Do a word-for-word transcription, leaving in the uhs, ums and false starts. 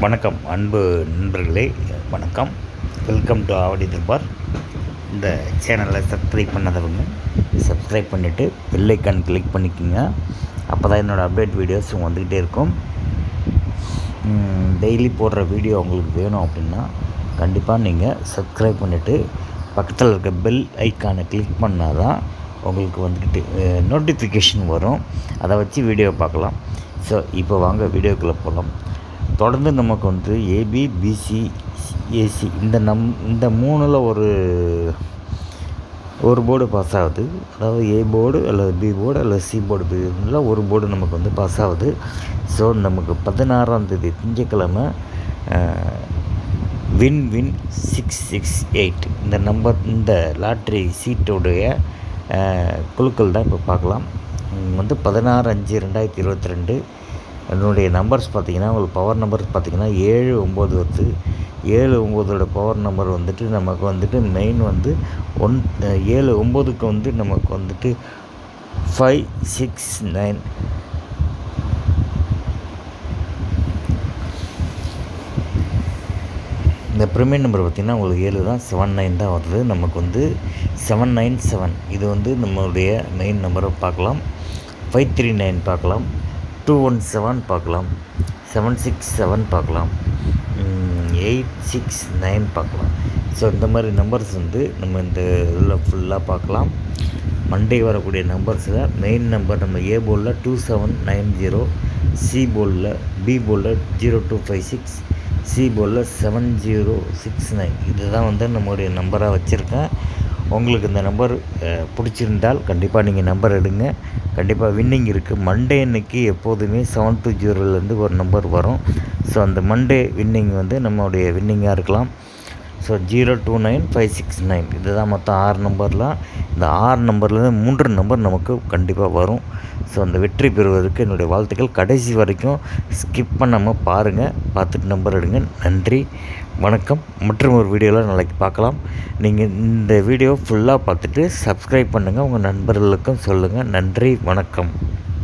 வணக்கம் அன்பு நண்பர்களே, வணக்கம். Welcome to Avadi Darbar. இந்த சேனலை சப்ஸ்கிரைப் பண்ணாதவங்க சப்ஸ்கிரைப் பண்ணிவிட்டு பெல் ஐக்கான் கிளிக் பண்ணிக்கோங்க. அப்போ தான் என்னோடய அப்டேட் வீடியோஸ் வந்துக்கிட்டே இருக்கும். டெய்லி போடுற வீடியோ உங்களுக்கு வேணும் அப்படின்னா கண்டிப்பாக நீங்கள் சப்ஸ்கிரைப் பண்ணிவிட்டு பக்கத்தில் இருக்க பெல் ஐக்கானை கிளிக் பண்ணால் தான் உங்களுக்கு வந்துக்கிட்டு நோட்டிஃபிகேஷன் வரும். அதை வச்சு வீடியோ பார்க்கலாம். ஸோ இப்போ வாங்க வீடியோக்குள்ளே போகலாம். தொடர்ந்து நமக்கு வந்து ஏபி, பிசி, ஏசி இந்த நம் இந்த மூணில் ஒரு ஒரு போர்டு பாஸ் ஆகுது. அதாவது ஏ போர்டு அல்லது பி போர்டு அல்லது சி போர்டு பில ஒரு போர்டு நமக்கு வந்து பாஸ் ஆகுது. ஸோ நமக்கு பதினாறாம் தேதி திங்கட்கிழமை win win six six eight இந்த நம்பர் இந்த லாட்ரி சீட்டோடைய குழுக்கள் தான் இப்போ பார்க்கலாம். வந்து பதினாறு அஞ்சு ரெண்டாயிரத்தி இருபத்தி ரெண்டு என்னுடைய நம்பர்ஸ் பார்த்திங்கன்னா உங்களுக்கு பவர் நம்பர் பார்த்திங்கன்னா ஏழு ஒம்பது வருது. ஏழு ஒம்போதோட பவர் நம்பர் வந்துட்டு நமக்கு வந்துட்டு மெயின் வந்து ஒன் ஏழு ஒம்போதுக்கு வந்து நமக்கு வந்துட்டு ஃபைவ் சிக்ஸ் நைன் இந்த ப்ரிமியர் நம்பர் பார்த்திங்கன்னா உங்களுக்கு ஏழு தான், செவன் நைன் தான் வருது. நமக்கு வந்து செவன் நைன் செவன் இது வந்து நம்மளுடைய மெயின் நம்பரை பார்க்கலாம். ஃபைவ் த்ரீ நைன் பார்க்கலாம், டூ ஒன் செவன் பார்க்கலாம், செவன் சிக்ஸ் செவன் பார்க்கலாம், எயிட் சிக்ஸ் நைன் பார்க்கலாம். ஸோ இந்த மாதிரி நம்பர்ஸ் வந்து நம்ம இந்த இதில் ஃபுல்லாக பார்க்கலாம். மண்டே வரக்கூடிய நம்பர்ஸில் மெயின் நம்பர் நம்ம ஏ போர்டில் two seven nine zero, C போர்டில் பி போர்டில் zero two five six, C போர்டில் செவன் ஜீரோ சிக்ஸ் நைன் இதுதான் வந்து நம்மளுடைய நம்பராக வச்சுருக்கேன். உங்களுக்கு இந்த நம்பர் பிடிச்சிருந்தால் கண்டிப்பாக நீங்கள் நம்பர் எடுங்க. கண்டிப்பாக வின்னிங் இருக்குது. மண்டே அன்னைக்கு எப்போதுமே செவன் டூ ஜீரோலேருந்து ஒரு நம்பர் வரும். ஸோ அந்த மண்டே வின்னிங் வந்து நம்மளுடைய வின்னிங்காக இருக்கலாம். So zero two nine five six nine இதுதான் மொத்தம் ஆறு நம்பர்லாம். இந்த ஆறு நம்பர்லேருந்து மூன்று நம்பர் நமக்கு கண்டிப்பாக வரும். ஸோ அந்த வெற்றி பெறுவதற்கு என்னுடைய வாழ்த்துக்கள். கடைசி வரைக்கும் ஸ்கிப் பண்ணாமல் பாருங்கள், பார்த்துட்டு நம்பர் எடுங்க. நன்றி, வணக்கம். மற்றும் ஒரு வீடியோவில் நாளைக்கு பார்க்கலாம். நீங்கள் இந்த வீடியோ ஃபுல்லாக பார்த்துட்டு சப்ஸ்கிரைப் பண்ணுங்கள், உங்கள் நண்பர்களுக்கும் சொல்லுங்கள். நன்றி, வணக்கம்.